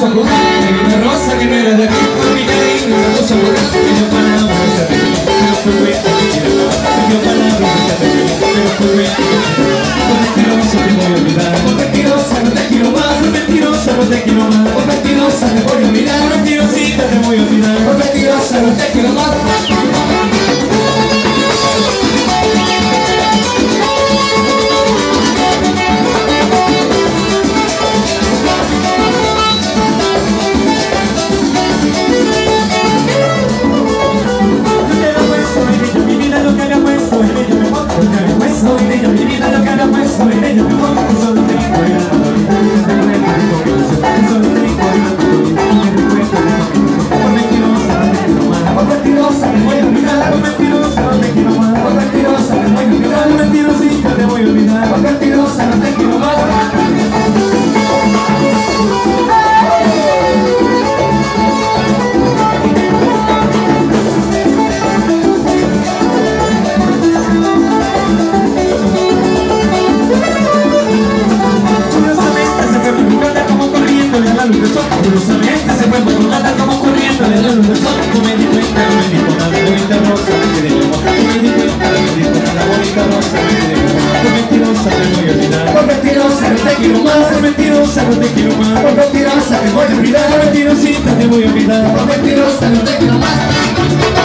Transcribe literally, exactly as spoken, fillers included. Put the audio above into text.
puso a jugar. Hay una rosa que no era de aquí, por mi cariño se puso a jugar. Me dio palabras de ser feliz, pero fue bueno que quiera más. Me dio palabras de ser feliz, pero fue bueno que quiera más. Por mentirosa te voy a olvidar, por mentirosa no te quiero más. Por mentirosa no te quiero más, por mentirosa te voy a olvidar. Por mentirosita te voy a olvidar, por mentirosa no te quiero más. Curiosamente se fue por un lado como corriendo de la luz del sol. No me di cuenta, no me dijo nada, bonita rosa me quedé como. No me di cuenta, no me dijo nada, bonita rosa me quedé como. Por mentirosa te voy a olvidar, por mentirosa no te quiero más. Por mentirosa no te quiero más, por mentirosa te voy a olvidar. Por mentirosita te voy a olvidar, por mentirosa no te quiero más.